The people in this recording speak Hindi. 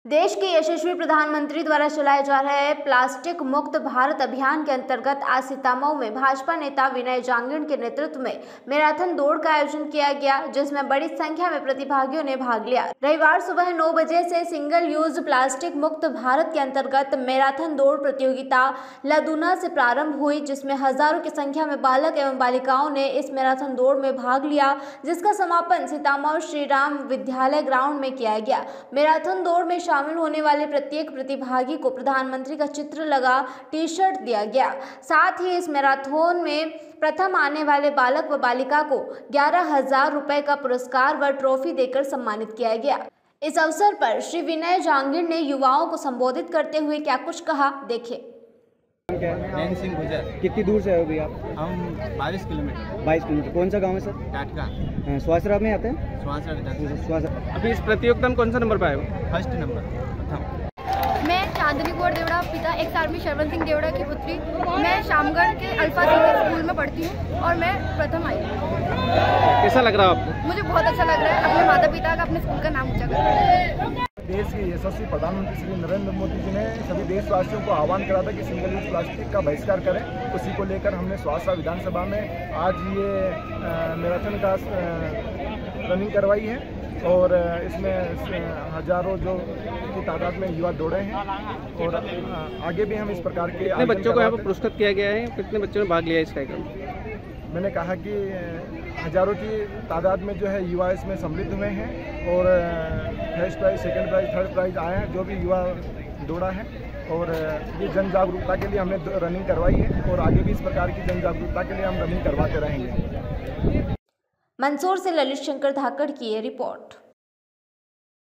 देश के यशस्वी प्रधानमंत्री द्वारा चलाए जा रहे प्लास्टिक मुक्त भारत अभियान के अंतर्गत आज सीतामऊ में भाजपा नेता विनय जांगिड़ के नेतृत्व में मैराथन दौड़ का आयोजन किया गया, जिसमें बड़ी संख्या में प्रतिभागियों ने भाग लिया। रविवार सुबह 9 बजे से सिंगल यूज प्लास्टिक मुक्त भारत के अंतर्गत मैराथन दौड़ प्रतियोगिता लदूना से प्रारंभ हुई, जिसमें हजारों की संख्या में बालक एवं बालिकाओं ने इस मैराथन दौड़ में भाग लिया, जिसका समापन सीतामऊ श्री राम विद्यालय ग्राउंड में किया गया। मैराथन दौड़ में शामिल होने वाले प्रत्येक प्रतिभागी को प्रधानमंत्री का चित्र लगा टी-शर्ट दिया गया। साथ ही इस मैराथन में प्रथम आने वाले बालक व बालिका को 11,000 रुपए का पुरस्कार व ट्रॉफी देकर सम्मानित किया गया। इस अवसर पर श्री विनय जांगिड़ ने युवाओं को संबोधित करते हुए क्या कुछ कहा, देखिए। नैन सिंह गुजर। कितनी दूर से आए आप? हम 22 किलोमीटर। 22 किलोमीटर। कौन सा गांव है सर? टाटका। स्वास्थ्य में आते हैं? स्वास्थ्य। अभी इस प्रतियोगिता में कौन सा नंबर पाए हो? फर्स्ट नंबर, प्रथम। मैं चांदनी कुंवर देवड़ा, पिता एक्स आर्मी शरवण सिंह देवड़ा की पुत्री। मैं शामगढ़ के अल्फा सीनियर स्कूल में पढ़ती हूँ और मैं प्रथम आई हूँ। कैसा लग रहा है आपको? मुझे बहुत अच्छा लग रहा है अपने माता पिता का, अपने स्कूल का नाम ऊंचा करना। देश के यशस्वी प्रधानमंत्री श्री नरेंद्र मोदी जी ने सभी देशवासियों को आह्वान करा था कि सिंगल यूज प्लास्टिक का बहिष्कार करें। उसी को लेकर हमने स्वास्थ्य विधानसभा में आज ये मैराथन का रनिंग करवाई है और इसमें हजारों जो की तादाद में युवा दौड़े हैं और आगे भी हम इस प्रकार के। कितने बच्चों को यहाँ पर पुरस्कृत किया गया है? कितने बच्चों ने भाग लिया इस कार्यक्रम में? मैंने कहा कि हजारों की तादाद में जो है युवा इसमें सम्मिलित हुए हैं और first prize, second prize, third prize आए हैं जो भी युवा दौड़ा है। और ये जन जागरूकता के लिए हमने रनिंग करवाई है और आगे भी इस प्रकार की जन जागरूकता के लिए हम रनिंग करवाते रहेंगे। मंदसौर से ललित शंकर धाकड़ की ये रिपोर्ट।